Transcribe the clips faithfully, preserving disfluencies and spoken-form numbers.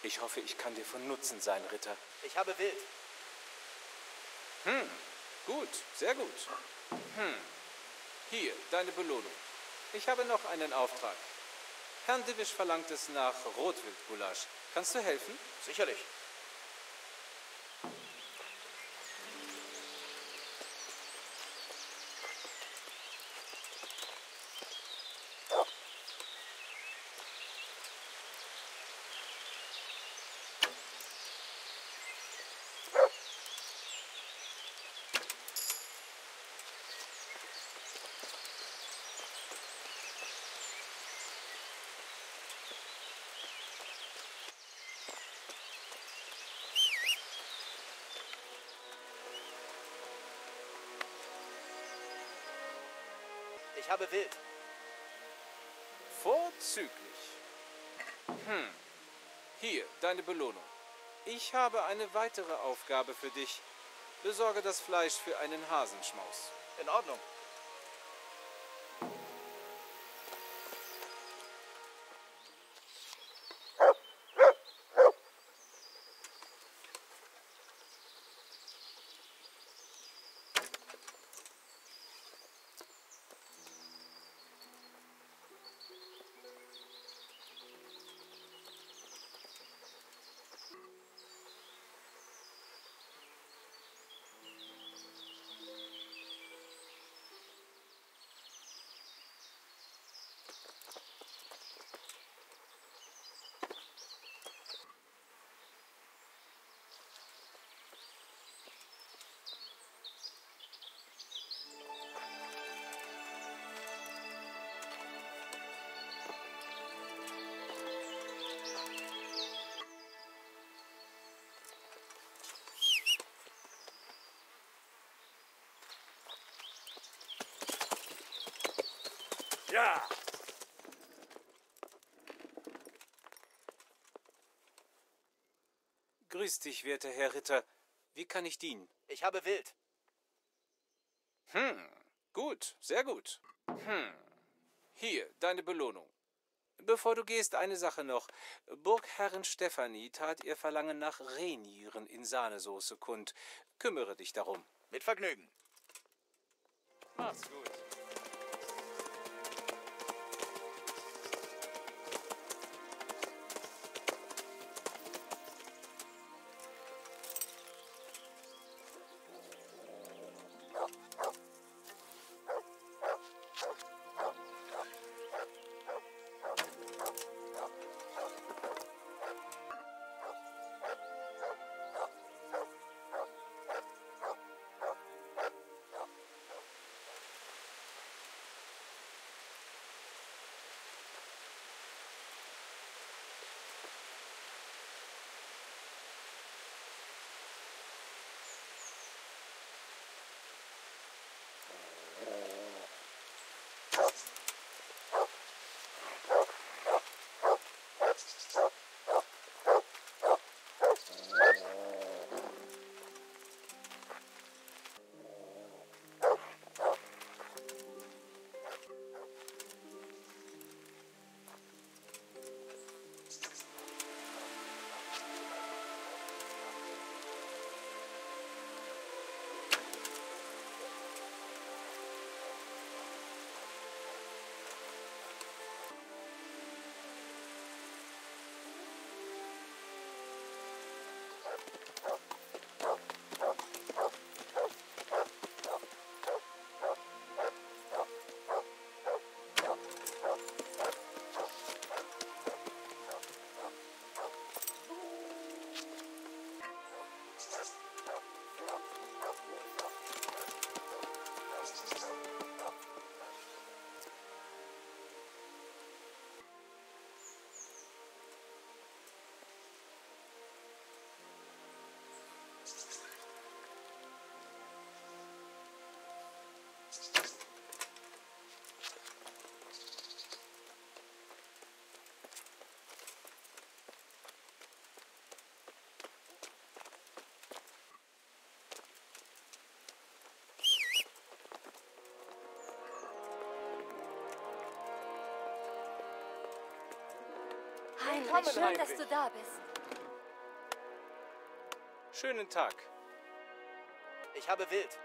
Ich hoffe, ich kann dir von Nutzen sein, Ritter. Ich habe Wild. Hm, gut, sehr gut. Hm, hier, deine Belohnung. Ich habe noch einen Auftrag. Herrn Divish verlangt es nach Rotwildgulasch. Kannst du helfen? Sicherlich. Ich habe Wild. Vorzüglich. Hm. Hier, deine Belohnung. Ich habe eine weitere Aufgabe für dich. Besorge das Fleisch für einen Hasenschmaus. In Ordnung. Ja! Grüß dich, werter Herr Ritter. Wie kann ich dienen? Ich habe Wild. Hm, gut, sehr gut. Hm, hier, deine Belohnung. Bevor du gehst, eine Sache noch. Burgherrin Stefanie tat ihr Verlangen nach Rehnieren in Sahnesoße kund. Kümmere dich darum. Mit Vergnügen. Mach's gut. Heinrich, schön, dass du da bist. Schönen Tag. Ich habe Wild.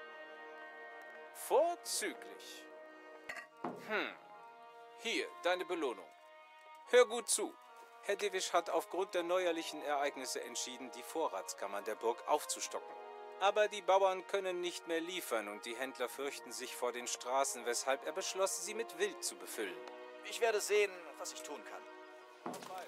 Vorzüglich. Hm. Hier, deine Belohnung. Hör gut zu. Herr Divish hat aufgrund der neuerlichen Ereignisse entschieden, die Vorratskammern der Burg aufzustocken. Aber die Bauern können nicht mehr liefern und die Händler fürchten sich vor den Straßen, weshalb er beschloss, sie mit Wild zu befüllen. Ich werde sehen, was ich tun kann. Auf bald.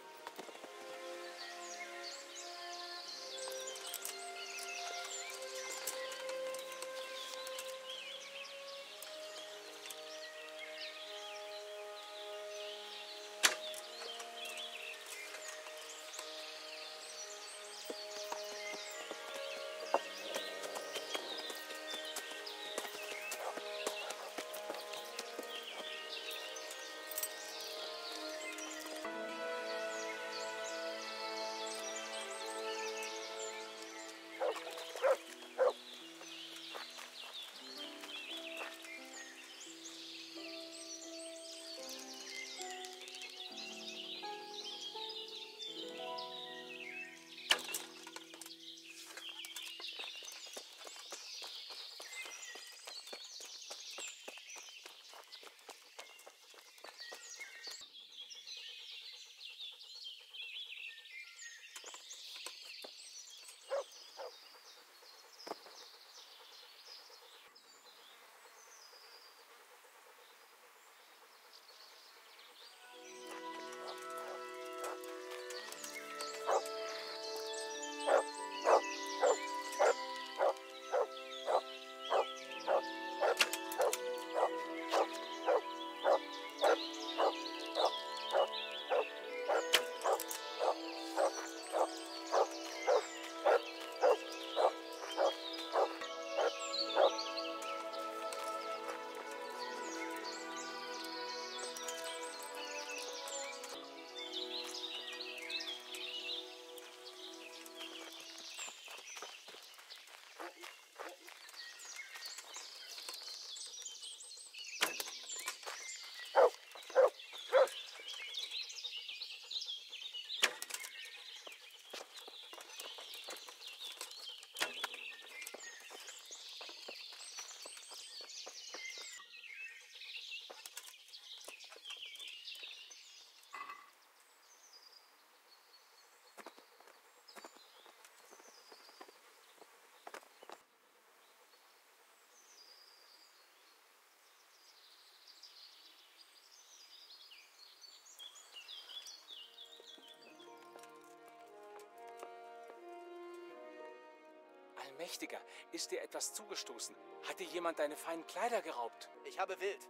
Allmächtiger, ist dir etwas zugestoßen? Hat dir jemand deine feinen Kleider geraubt? Ich habe Wild.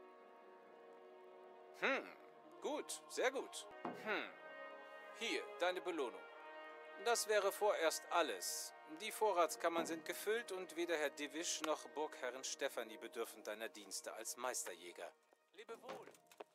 Hm, gut, sehr gut. Hm, hier, deine Belohnung. Das wäre vorerst alles. Die Vorratskammern sind gefüllt und weder Herr Divish noch Burgherrin Stefanie bedürfen deiner Dienste als Meisterjäger. Lebe wohl.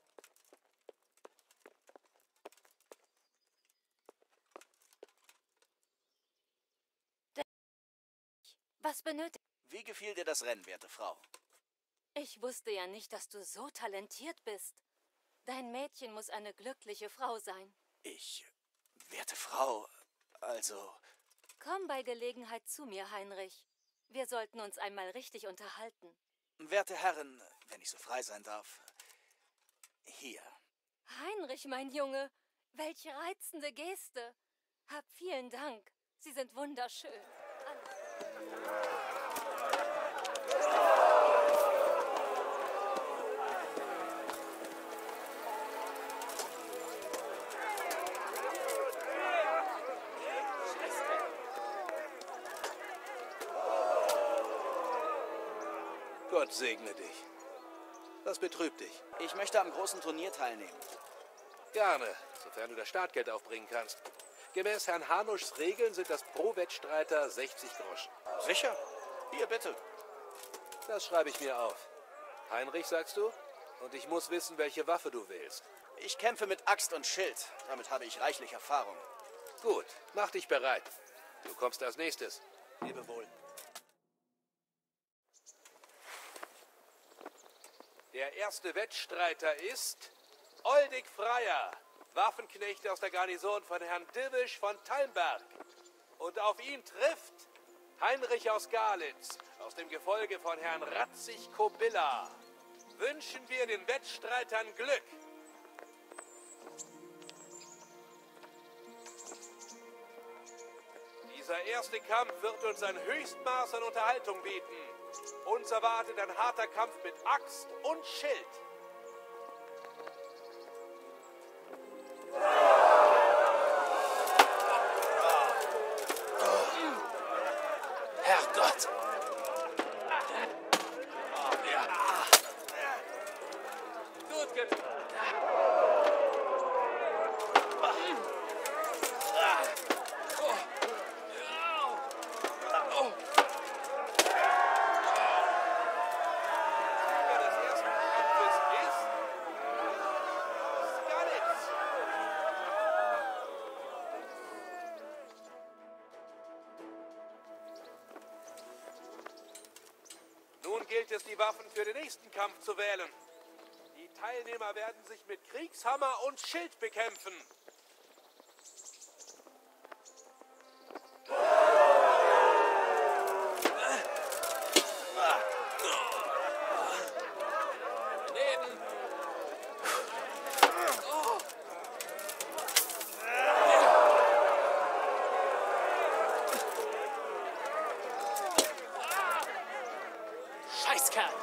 Was benötigt? Wie gefiel dir das Rennen, werte Frau? Ich wusste ja nicht, dass du so talentiert bist. Dein Mädchen muss eine glückliche Frau sein. Ich, werte Frau, also... Komm bei Gelegenheit zu mir, Heinrich. Wir sollten uns einmal richtig unterhalten. Werte Herren, wenn ich so frei sein darf, hier. Heinrich, mein Junge, welche reizende Geste. Hab vielen Dank. Sie sind wunderschön. Gott segne dich. Was betrübt dich? Ich möchte am großen Turnier teilnehmen. Gerne, sofern du das Startgeld aufbringen kannst. Gemäß Herrn Hanuschs Regeln sind das pro Wettstreiter sechzig Groschen. Sicher? Hier, bitte. Das schreibe ich mir auf. Heinrich, sagst du? Und ich muss wissen, welche Waffe du wählst. Ich kämpfe mit Axt und Schild. Damit habe ich reichlich Erfahrung. Gut, mach dich bereit. Du kommst als nächstes. Lebe wohl. Der erste Wettstreiter ist Oldig Freier, Waffenknecht aus der Garnison von Herrn Divish von Talmberg. und auf ihn trifft Heinrich aus Galitz, aus dem Gefolge von Herrn Ratzig-Kobilla, wünschen wir den Wettstreitern Glück. Dieser erste Kampf wird uns ein Höchstmaß an Unterhaltung bieten. Uns erwartet ein harter Kampf mit Axt und Schild. Herrgott! Gut getan. Sieger des ersten Kampfes ist Skalitz. Nun gilt es, die Waffen für den nächsten Kampf zu wählen. Die Teilnehmer werden sich mit Kriegshammer und Schild bekämpfen. Scheißkerl!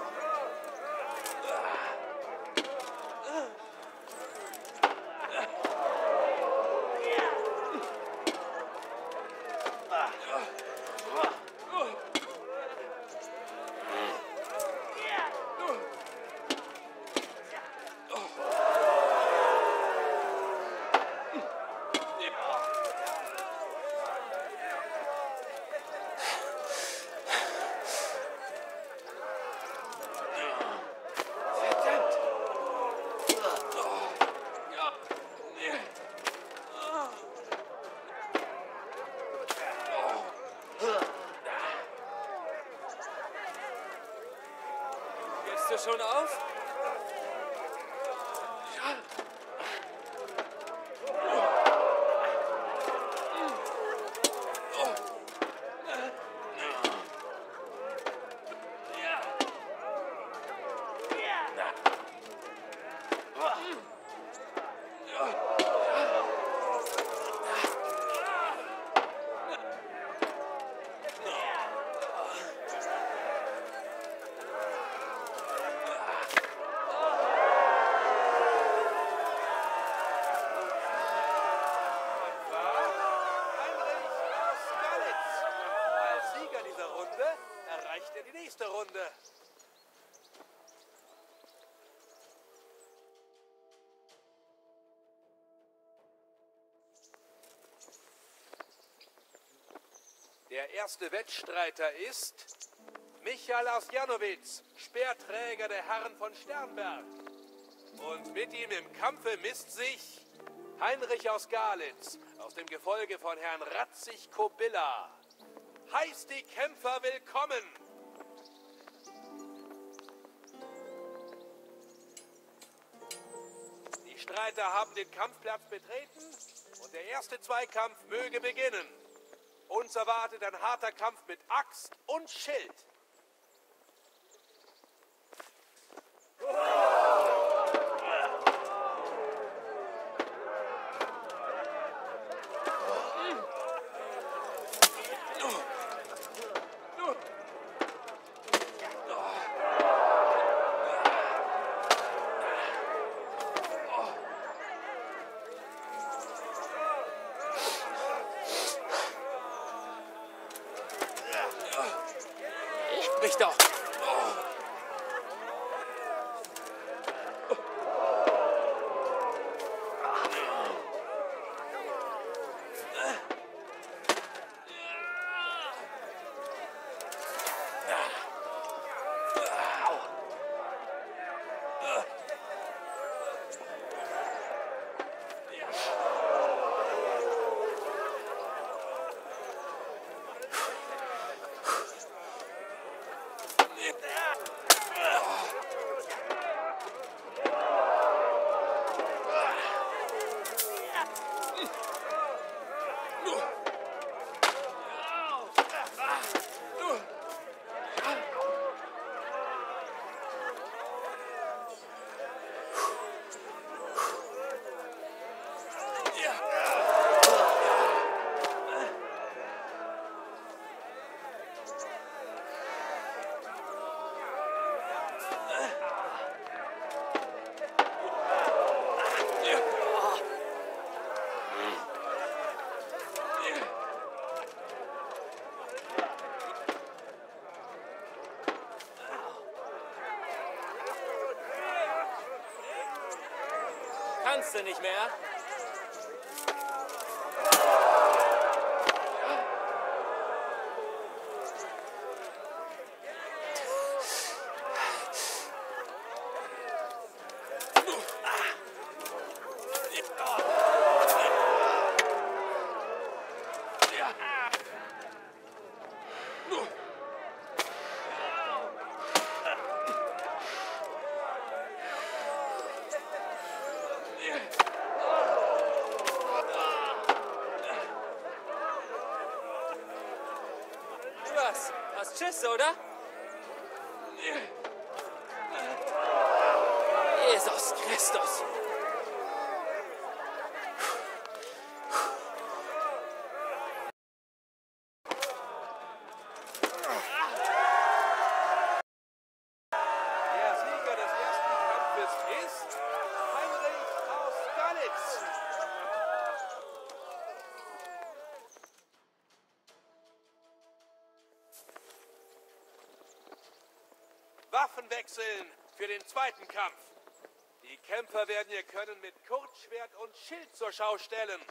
Gehst du schon auf? Erreicht er die nächste Runde. Der erste Wettstreiter ist Michael aus Janowitz, Speerträger der Herren von Sternberg. Und mit ihm im Kampfe misst sich Heinrich aus Galitz, aus dem Gefolge von Herrn Ratzig-Kobilla. Heißt die Kämpfer willkommen! Die Streiter haben den Kampfplatz betreten und der erste Zweikampf möge beginnen. Uns erwartet ein harter Kampf mit Axt und Schild. Sprich doch! Kannst du nicht mehr? Was? Hast Schiss, oder? Jesus Christus! Der Sieger des ersten Kampfes ist Heinrich aus Görlitz. Waffen wechseln für den zweiten Kampf. Die Kämpfer werden ihr Können mit Kurzschwert und Schild zur Schau stellen.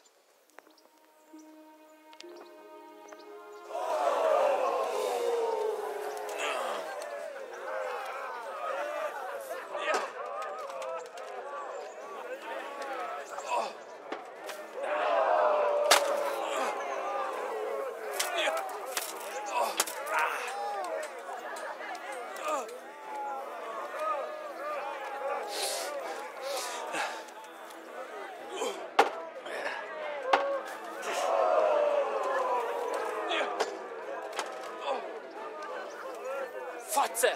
Fotze!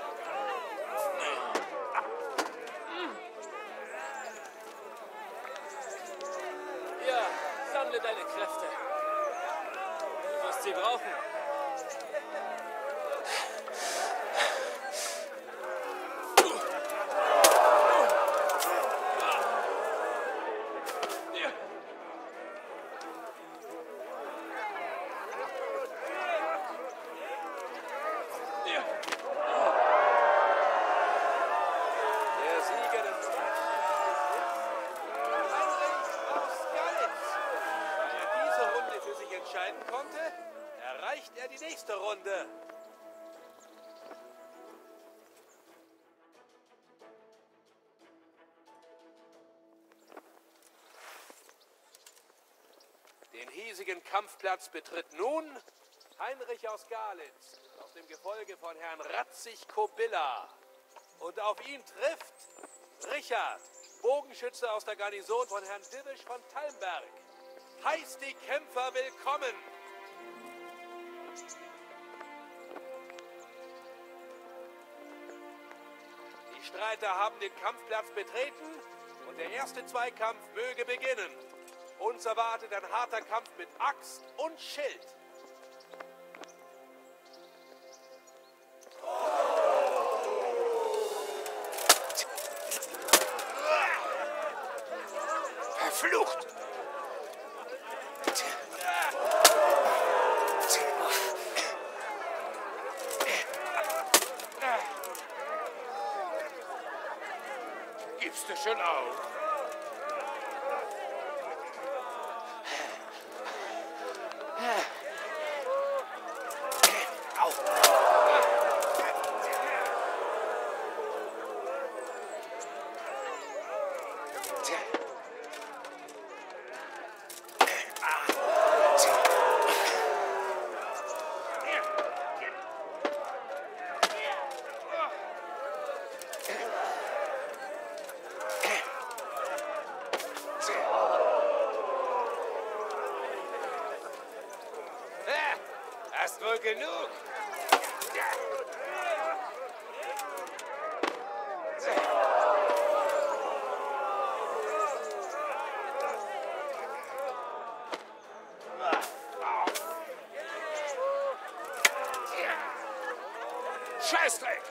Ja, sammle deine Kräfte. Du wirst sie brauchen. Der Sieger des Heinrich aus Görlitz. Da er diese Runde für sich entscheiden konnte, erreicht er die nächste Runde. Den hiesigen Kampfplatz betritt nun Heinrich aus Görlitz aus dem Gefolge von Herrn Ratzig-Kobilla. Und auf ihn trifft Richard, Bogenschütze aus der Garnison von Herrn Divisch von Talmberg. Heißt die Kämpfer willkommen! Die Streiter haben den Kampfplatz betreten und der erste Zweikampf möge beginnen. Uns erwartet ein harter Kampf mit Axt und Schild. Verflucht! Gibst du schon auf? Hast wohl genug. Scheißdreck!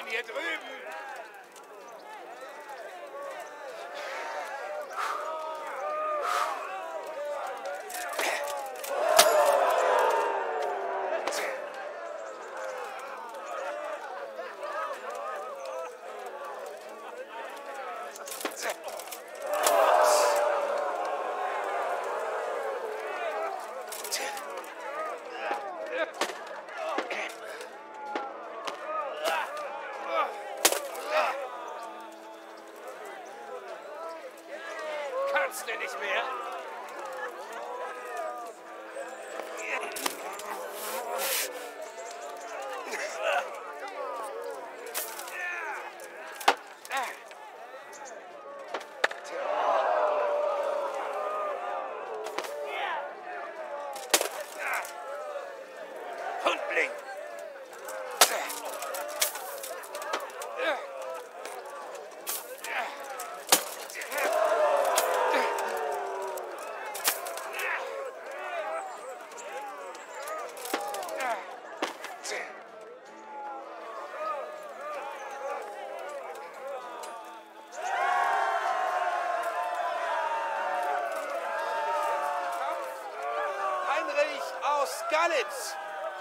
bin hier drüben. Kannst du nicht mehr? Hundling! Heinrich aus Galitz.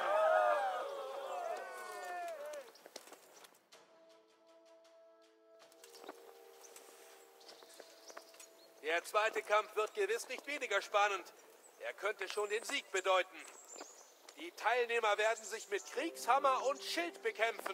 Der zweite Kampf wird gewiss nicht weniger spannend. Er könnte schon den Sieg bedeuten. Die Teilnehmer werden sich mit Kriegshammer und Schild bekämpfen.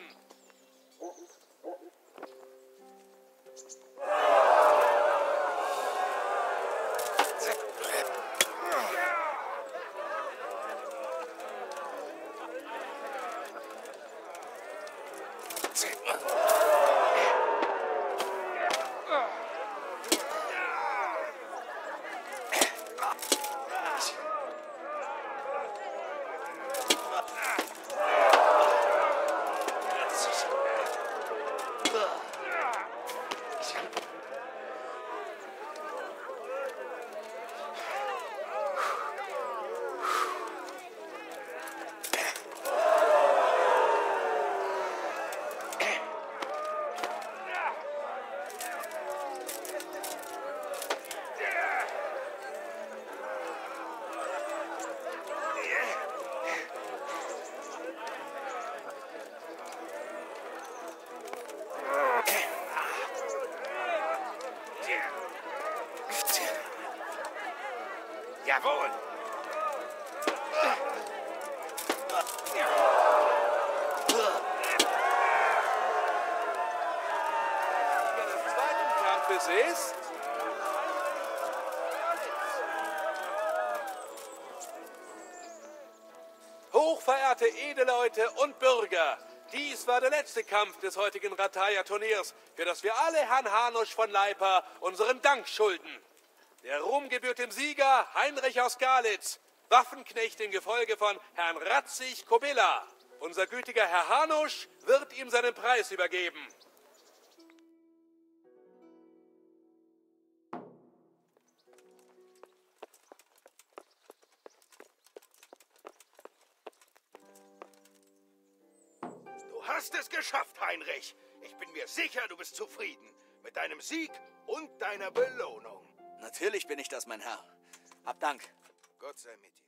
Jawohl! Sieger des zweiten Kampfes ist... Hochverehrte Edelleute und Bürger, dies war der letzte Kampf des heutigen Rataja-Turniers, für das wir alle Herrn Hanusch von Leipa unseren Dank schulden. Der Ruhm gebührt dem Sieger Heinrich aus Galitz, Waffenknecht im Gefolge von Herrn Ratzig Kobilla. Unser gütiger Herr Hanusch wird ihm seinen Preis übergeben. Du hast es geschafft, Heinrich. Ich bin mir sicher, du bist zufrieden mit deinem Sieg und deiner Belohnung. Natürlich bin ich das, mein Herr. Hab Dank. Gott sei mit dir.